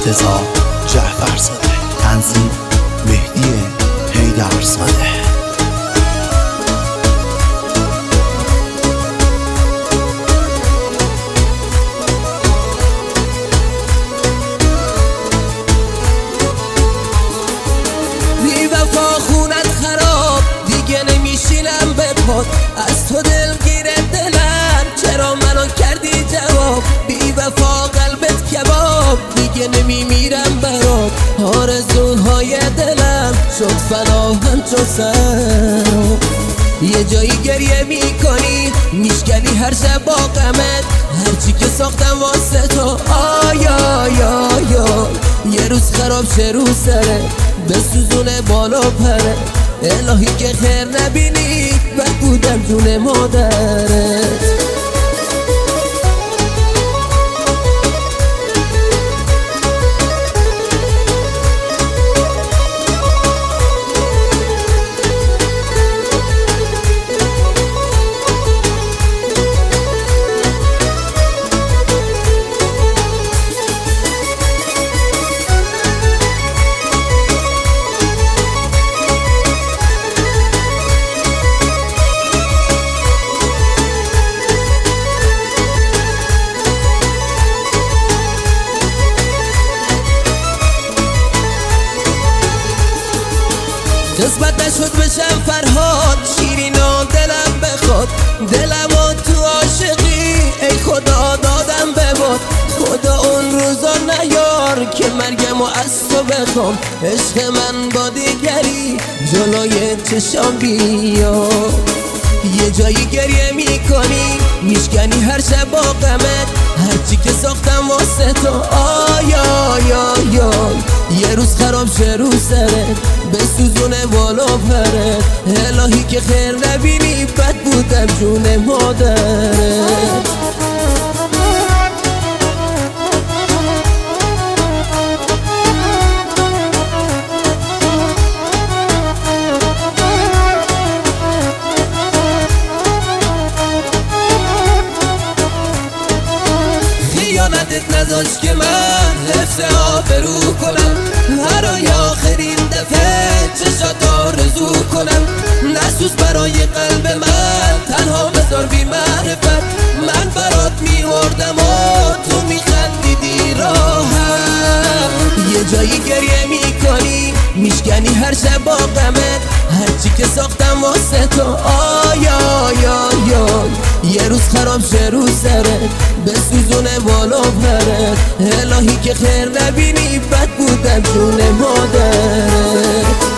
افتضاح جعفرزاده، تنظیم مهدی حیدرزاده. بی وفا خونت خراب دیگه نمیشینم به پات، از تو دلگیر دلم چرا منو کردی جواب. بی وفا قلبت کباب دیگه نمیمیرم برات، آرزوهای دلم شد فنا همچو سراب. یه جایی گریه میکنی میشکنی هر شب با غمت، هرچی که ساختم واسه تو آیا یه روز خراب شه رو سره بسوزونه بالا پره. الهی که خیر نبینی بد بودم جون مادرت. قسمت نشد بشم فرهاد شیرین و دلم بخواد، دلم و تو عاشقی ای خدا دادم بباد. خدا اون روزا نیار که مرگم و از تو بخوام، عشق من با دیگری جلوی چشام بیا. یه جایی گریه میکنی میشکنی هر شب با غمت، هرچی که ساختم واسه تو آیا یه روز خراب شه رو سرت بسوزونه بالا پرت. الهی که خیر نبینی بد بودم جون مادرت. خیانتت نذاشت که من حفظ آبرو کنم، برای آخرین دفعه چشات آرزو کنم. نسوز برای قلب من تنها بذار بی معرفت، من برات میوردم و تو میخندیدی راحت. یه جایی گریه میکنی میشکنی هر شب با غمت، هرچی که ساختم واسه تو آیا یه روز خراب شه رو سرت بسوزونه بالا پرت. الهی که خیر نبینی بد بودم جون مادرت.